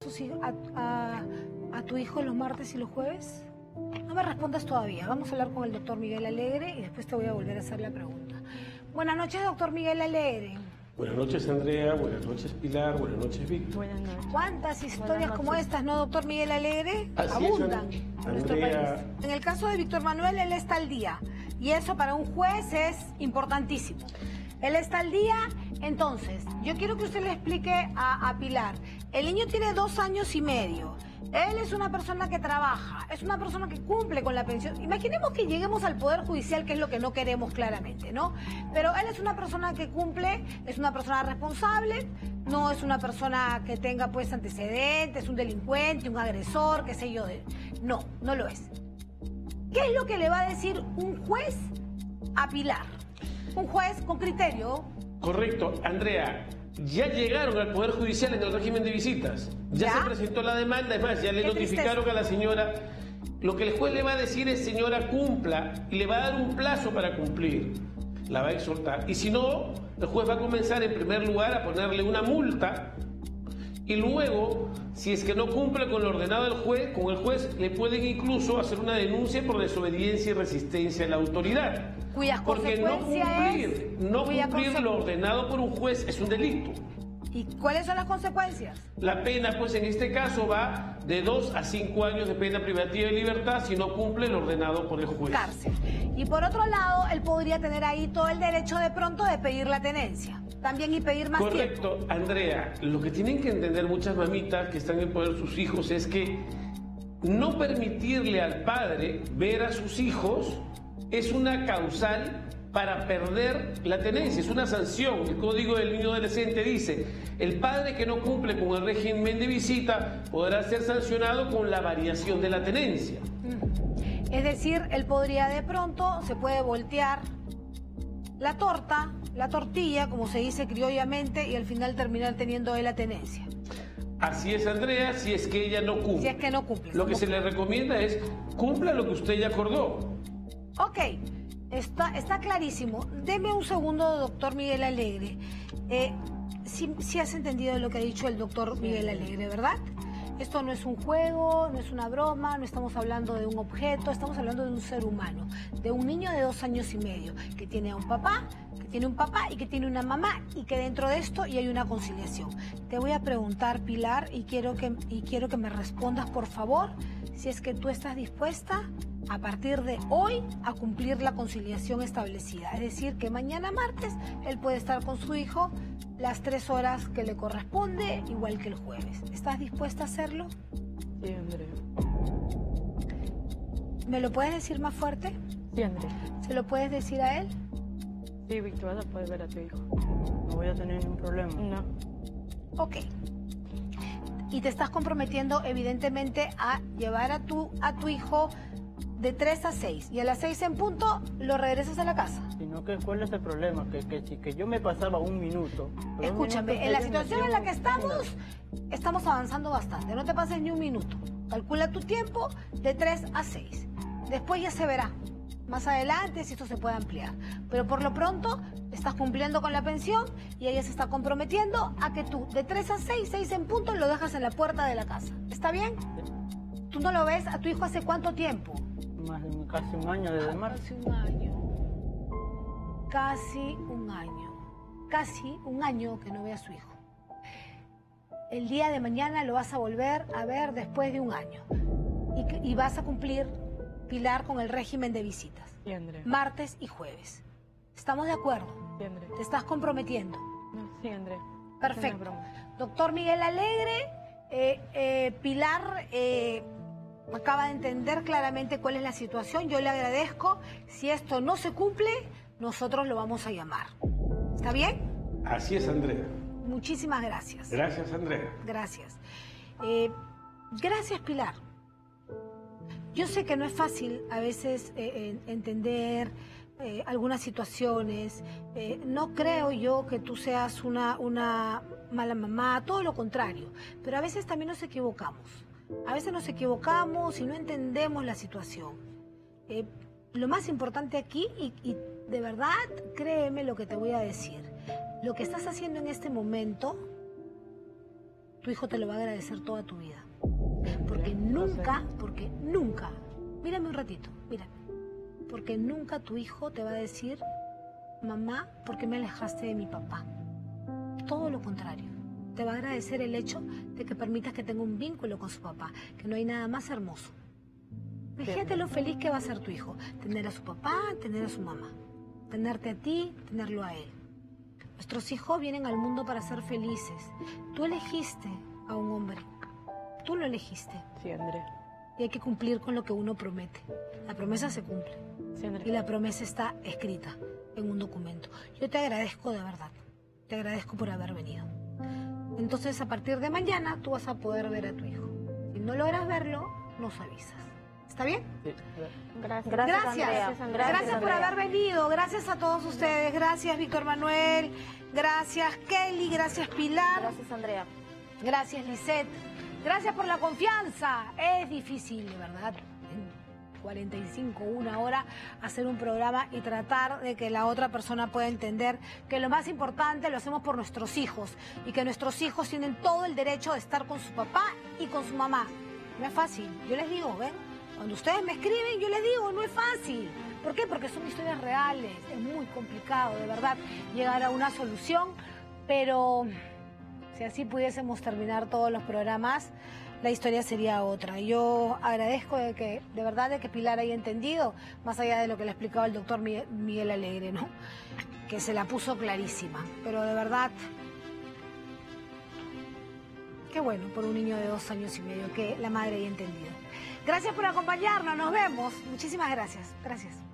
a tu hijo los martes y los jueves? No me respondas todavía. Vamos a hablar con el doctor Miguel Alegre y después te voy a volver a hacer la pregunta. Buenas noches, doctor Miguel Alegre. Buenas noches, Andrea. Buenas noches, Pilar. Buenas noches, Víctor. Buenas noches. ¿Cuántas historias como estas, no, doctor Miguel Alegre? Así Abundan es, en nuestro Andrea. país. En el caso de Víctor Manuel, él está al día. Y eso para un juez es importantísimo. Él está al día. Entonces, yo quiero que usted le explique a Pilar. El niño tiene 2 años y medio. Él es una persona que trabaja, es una persona que cumple con la pensión. Imaginemos que lleguemos al Poder Judicial, que es lo que no queremos claramente, ¿no? Pero él es una persona que cumple, es una persona responsable, no es una persona que tenga pues antecedentes, un delincuente, un agresor, qué sé yo. No, no lo es. ¿Qué es lo que le va a decir un juez a Pilar? Un juez con criterio. Correcto, Andrea. Ya llegaron al Poder Judicial en el régimen de visitas. Ya se presentó la demanda, es más, ya le notificaron a la señora. Lo que el juez le va a decir es, señora, cumpla, y le va a dar un plazo para cumplir. La va a exhortar. Y si no, el juez va a comenzar en primer lugar a ponerle una multa. Y luego, si es que no cumple con lo ordenado del juez, con el juez le pueden incluso hacer una denuncia por desobediencia y resistencia a la autoridad. Porque no cumplir lo ordenado por un juez es un delito. ¿Y cuáles son las consecuencias? La pena, pues en este caso, va de 2 a 5 años de pena privativa de libertad si no cumple lo ordenado por el juez. Cárcel. Y por otro lado, él podría tener ahí todo el derecho de pronto de pedir la tenencia. También y pedir más tiempo. Correcto, Andrea. Lo que tienen que entender muchas mamitas que están en poder de sus hijos es que no permitirle al padre ver a sus hijos es una causal para perder la tenencia, es una sanción. El Código del Niño Adolescente dice, el padre que no cumple con el régimen de visita podrá ser sancionado con la variación de la tenencia. Es decir, él podría de pronto, se puede voltear la tortilla, como se dice criollamente, y al final terminar teniendo él la tenencia. Así es, Andrea, si es que ella no cumple. Si es que no cumple. Lo que se le recomienda es, cumpla lo que usted ya acordó. Ok, está clarísimo. Deme un segundo, doctor Miguel Alegre. Sí has entendido lo que ha dicho el doctor Miguel Alegre, ¿verdad? Esto no es un juego, no es una broma, no estamos hablando de un objeto, estamos hablando de un ser humano, de un niño de 2 años y medio, que tiene a un papá, que tiene un papá y que tiene una mamá, y que dentro de esto y hay una conciliación. Te voy a preguntar, Pilar, y quiero que me respondas, por favor, si es que tú estás dispuesta a partir de hoy a cumplir la conciliación establecida. Es decir, que mañana martes él puede estar con su hijo las 3 horas que le corresponde, igual que el jueves. ¿Estás dispuesta a hacerlo? Sí, Andrea. ¿Me lo puedes decir más fuerte? Sí, Andrea. ¿Se lo puedes decir a él? Sí, Víctor, vas a poder ver a tu hijo. No voy a tener ningún problema. No. Ok. Y te estás comprometiendo, evidentemente, a llevar a tu hijo de 3 a 6. Y a las 6 en punto lo regresas a la casa. Sino que ¿cuál es el problema? Que yo me pasaba 1 minuto. Escúchame, en la situación en la que estamos avanzando bastante. No te pases ni 1 minuto. Calcula tu tiempo de 3 a 6. Después ya se verá más adelante si esto se puede ampliar. Pero por lo pronto estás cumpliendo con la pensión y ella se está comprometiendo a que tú de 3 a 6, 6 en punto, lo dejas en la puerta de la casa. ¿Está bien? ¿Tú no lo ves a tu hijo hace cuánto tiempo? Casi 1 año desde marzo. Casi 1 año. Casi 1 año. Casi 1 año que no ve a su hijo. El día de mañana lo vas a volver a ver después de 1 año. Y vas a cumplir, Pilar, con el régimen de visitas. Sí, Andrea. Martes y jueves. ¿Estamos de acuerdo? Sí, Andrea. ¿Te estás comprometiendo? No, sí, Andrea. Perfecto. Doctor Miguel Alegre, Pilar acaba de entender claramente cuál es la situación. Yo le agradezco. Si esto no se cumple, nosotros lo vamos a llamar. ¿Está bien? Así es, Andrea. Muchísimas gracias. Gracias, Andrea. Gracias. Gracias, Pilar. Yo sé que no es fácil a veces entender algunas situaciones. No creo yo que tú seas una mala mamá, todo lo contrario. Pero a veces también nos equivocamos. A veces nos equivocamos y no entendemos la situación. Lo más importante aquí, y de verdad, créeme lo que te voy a decir. Lo que estás haciendo en este momento tu hijo te lo va a agradecer toda tu vida. Porque nunca, mírame un ratito, mírame. Porque nunca tu hijo te va a decir, mamá, ¿por qué me alejaste de mi papá? Todo lo contrario. Te va a agradecer el hecho de que permitas que tenga un vínculo con su papá, que no hay nada más hermoso. Fíjate lo feliz que va a ser tu hijo, tener a su papá, tener a su mamá, tenerte a ti, tenerlo a él. Nuestros hijos vienen al mundo para ser felices. Tú elegiste a un hombre, tú lo elegiste. Sí, Andrea. Y hay que cumplir con lo que uno promete. La promesa se cumple. Sí, Andrea. Y la promesa está escrita en un documento. Yo te agradezco de verdad, te agradezco por haber venido. Entonces, a partir de mañana, tú vas a poder ver a tu hijo. Si no logras verlo, nos avisas. ¿Está bien? Sí. Gracias. Gracias por haber venido. Gracias a todos ustedes. Gracias, Víctor Manuel. Gracias, Kelly. Gracias, Pilar. Gracias, Andrea. Gracias, Lisette. Gracias por la confianza. Es difícil, de verdad, en 45, una hora, hacer un programa y tratar de que la otra persona pueda entender que lo más importante lo hacemos por nuestros hijos y que nuestros hijos tienen todo el derecho de estar con su papá y con su mamá. No es fácil. Yo les digo, ¿ven? Cuando ustedes me escriben, yo les digo, no es fácil. ¿Por qué? Porque son historias reales. Es muy complicado, de verdad, llegar a una solución. Pero si así pudiésemos terminar todos los programas, la historia sería otra. Yo agradezco de verdad de que Pilar haya entendido, más allá de lo que le explicaba el doctor Miguel Alegre, ¿no? Que se la puso clarísima. Pero de verdad, qué bueno por un niño de 2 años y medio que la madre haya entendido. Gracias por acompañarnos, nos vemos. Muchísimas gracias. Gracias.